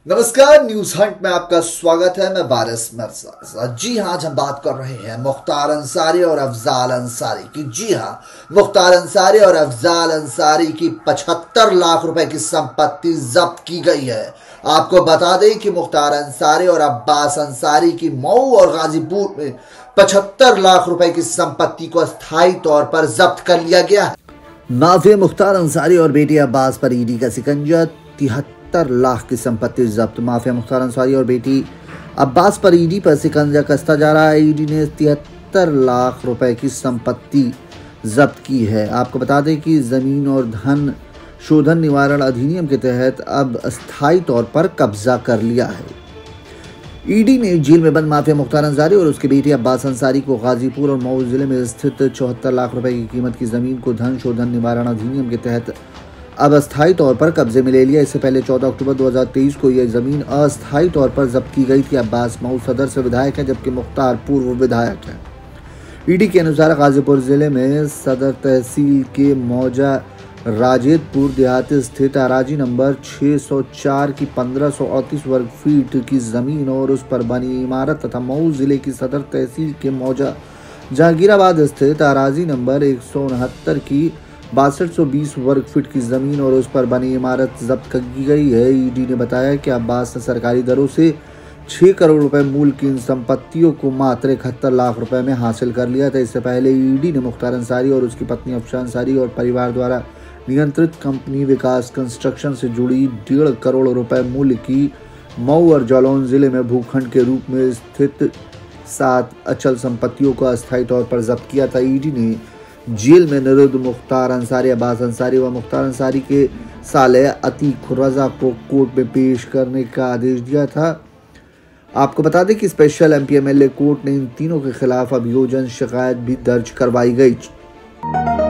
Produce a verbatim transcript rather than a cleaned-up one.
नमस्कार, news Hunt में आपका स्वागत है। मैं वारिस मिर्जा। जी हाँ, आज हम बात कर रहे हैं मुख्तार अंसारी और अफजाल अंसारी की। जी हाँ, मुख्तार अंसारी और अफजाल अंसारी की पचहत्तर लाख रुपए की संपत्ति जब्त की गई है। आपको बता दें कि मुख्तार अंसारी और अब्बास अंसारी की मऊ और गाजीपुर में पचहत्तर लाख रुपए की संपत्ति को अस्थायी तौर पर जब्त कर लिया गया है। माफिया मुख्तार अंसारी और बेटी अब्बास पर ईडी का शिकंजा। तिहत्तर लाख की संपत्ति जब्त। माफिया मुख्तार अंसारी और बेटी अब्बास पर ईडी पर शिकंजा कसता जा रहा है। ईडी ने तिहत्तर लाख रुपए की संपत्ति जब्त की है। आपको बता दें कि जमीन और धन शोधन निवारण अधिनियम के तहत अब अस्थायी तौर पर कब्जा कर लिया है। ईडी ने जेल में बंद माफिया मुख्तार अंसारी और उसकी बेटी अब्बास अंसारी को गाजीपुर और मऊ जिले में स्थित चौहत्तर लाख रुपए की कीमत की जमीन को धन शोधन निवारण अधिनियम के तहत अब अस्थायी तौर पर कब्जे में ले लिया। इससे पहले चौदह अक्टूबर दो हज़ार तेईस को यह जमीन अस्थायी तौर पर जब्त की गई थी। अब्बास मऊ सदर से विधायक है, जबकि मुख्तार पूर्व विधायक है। ईडी के अनुसार गाजीपुर जिले में सदर तहसील के मौजा राजेदपुर देहात स्थित अराजी नंबर छह सौ चार की पंद्रह सौ अड़तीस वर्ग फीट की जमीन और उस पर बनी इमारत तथा मऊ जिले की सदर तहसील के मौजा जहांगीराबाद स्थित अराजी नंबर एक सौ उनहत्तर की बासठ सौ बीस वर्ग फीट की जमीन और उस पर बनी इमारत जब्त की गई है। ईडी ने बताया कि अब्बास ने सरकारी दरों से छह करोड़ रुपए मूल्य की इन संपत्तियों को मात्र इकहत्तर लाख रुपए में हासिल कर लिया था। इससे पहले ईडी ने मुख्तार अंसारी और उसकी पत्नी अफशा अंसारी और परिवार द्वारा नियंत्रित कंपनी विकास कंस्ट्रक्शन से जुड़ी डेढ़ करोड़ रुपए मूल्य की मऊ और जालौन जिले में भूखंड के रूप में स्थित सात अचल संपत्तियों को अस्थायी तौर पर जब्त किया था। ईडी ने जेल में निरुद्ध मुख्तार अंसारी, अब्बास अंसारी व मुख्तार अंसारी के साले अतीक रजा को कोर्ट में पेश करने का आदेश दिया था। आपको बता दें कि स्पेशल एमपीएमएलए कोर्ट ने इन तीनों के खिलाफ अभियोजन शिकायत भी दर्ज करवाई गई।